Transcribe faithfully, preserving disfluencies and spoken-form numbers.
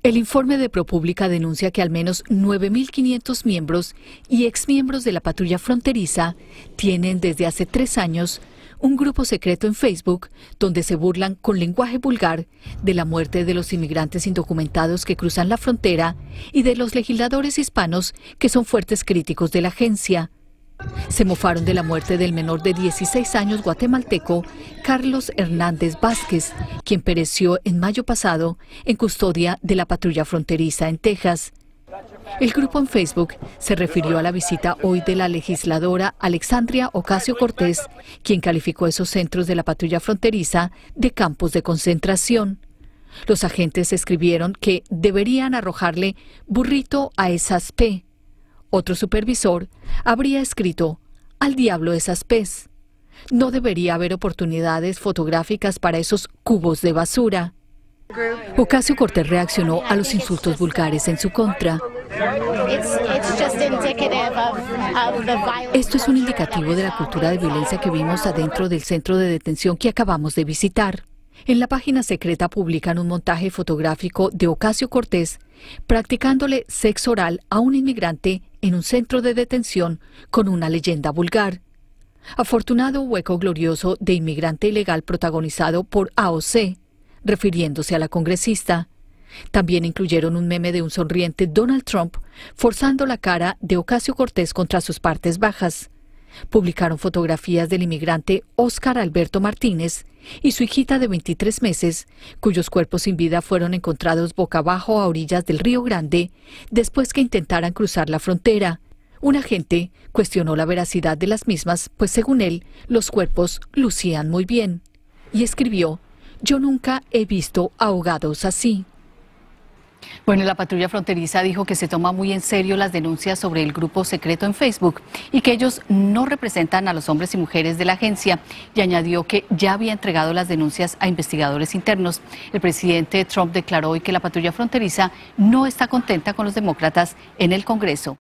El informe de ProPublica denuncia que al menos nueve mil quinientos miembros y exmiembros de la Patrulla Fronteriza tienen desde hace tres años un grupo secreto en Facebook donde se burlan con lenguaje vulgar de la muerte de los inmigrantes indocumentados que cruzan la frontera y de los legisladores hispanos que son fuertes críticos de la agencia. Se mofaron de la muerte del menor de dieciséis años guatemalteco Carlos Hernández Vázquez, quien pereció en mayo pasado en custodia de la Patrulla Fronteriza en Texas. El grupo en Facebook se refirió a la visita hoy de la legisladora Alexandria Ocasio-Cortez, quien calificó esos centros de la Patrulla Fronteriza de campos de concentración. Los agentes escribieron que deberían arrojarle burrito a esas P. Otro supervisor habría escrito, al diablo esas P's. No debería haber oportunidades fotográficas para esos cubos de basura. Ocasio-Cortez reaccionó a los insultos vulgares en su contra. Esto es un indicativo de la cultura de violencia que vimos adentro del centro de detención que acabamos de visitar. En la página secreta publican un montaje fotográfico de Ocasio-Cortez practicándole sexo oral a un inmigrante en un centro de detención con una leyenda vulgar. Afortunado hueco glorioso de inmigrante ilegal protagonizado por A O C, refiriéndose a la congresista. También incluyeron un meme de un sonriente Donald Trump forzando la cara de Ocasio-Cortez contra sus partes bajas. Publicaron fotografías del inmigrante Óscar Alberto Martínez y su hijita de veintitrés meses, cuyos cuerpos sin vida fueron encontrados boca abajo a orillas del Río Grande después que intentaran cruzar la frontera. Un agente cuestionó la veracidad de las mismas, pues según él, los cuerpos lucían muy bien. Y escribió, yo nunca he visto ahogados así. Bueno, la Patrulla Fronteriza dijo que se toma muy en serio las denuncias sobre el grupo secreto en Facebook y que ellos no representan a los hombres y mujeres de la agencia, y añadió que ya había entregado las denuncias a investigadores internos. El presidente Trump declaró hoy que la Patrulla Fronteriza no está contenta con los demócratas en el Congreso.